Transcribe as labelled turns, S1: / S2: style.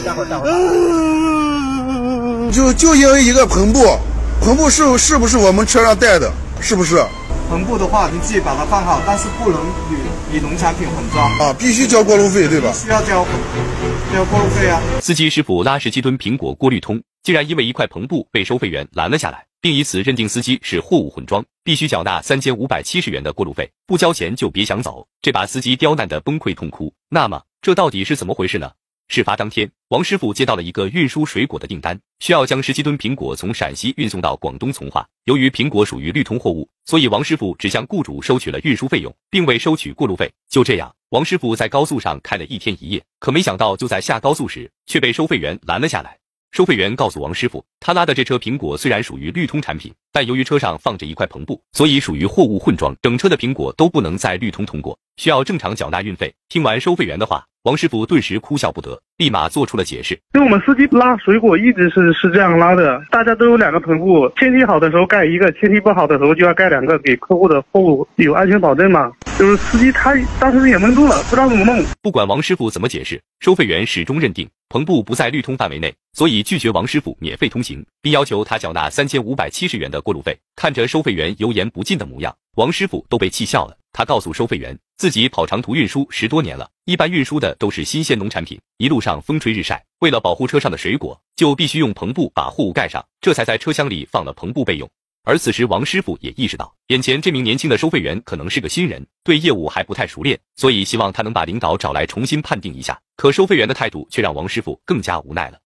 S1: 就因为一个篷布，篷布是不是我们车上带的？是不是？
S2: 篷布的话，你自己把它放好，但是不能与农产品混装
S1: 啊，必须交过路费，对吧？
S2: 需要交过路费啊。
S3: 司机师傅拉17吨苹果过绿通，竟然因为一块篷布被收费员拦了下来，并以此认定司机是货物混装，必须缴纳3570元的过路费，不交钱就别想走，这把司机刁难得崩溃痛哭。那么，这到底是怎么回事呢？事发当天，王师傅接到了一个运输水果的订单，需要将17吨苹果从陕西运送到广东从化。由于苹果属于绿通货物，所以王师傅只向雇主收取了运输费用，并未收取过路费。就这样，王师傅在高速上开了1天1夜，可没想到就在下高速时，却被收费员拦了下来。收费员告诉王师傅，他拉的这车苹果虽然属于绿通产品，但由于车上放着一块篷布，所以属于货物混装，整车的苹果都不能在绿通通过，需要正常缴纳运费。听完收费员的话，王师傅顿时哭笑不得，立马做出了解释。
S4: 因为我们司机拉水果一直是这样拉的，大家都有2个篷布，天气好的时候盖一个，天气不好的时候就要盖2个，给客户的货物有安全保证嘛。就是司机他当时也懵住了，不知道怎么弄。
S3: 不管王师傅怎么解释，收费员始终认定篷布不在绿通范围内，所以拒绝王师傅免费通行，并要求他缴纳3570元的过路费。看着收费员油盐不进的模样，王师傅都被气笑了。他告诉收费员，自己跑长途运输10多年了，一般运输的都是新鲜农产品，一路上风吹日晒，为了保护车上的水果，就必须用篷布把货物盖上，这才在车厢里放了篷布备用。而此时王师傅也意识到，眼前这名年轻的收费员可能是个新人，对业务还不太熟练，所以希望他能把领导找来重新判定一下。可收费员的态度却让王师傅更加无奈了。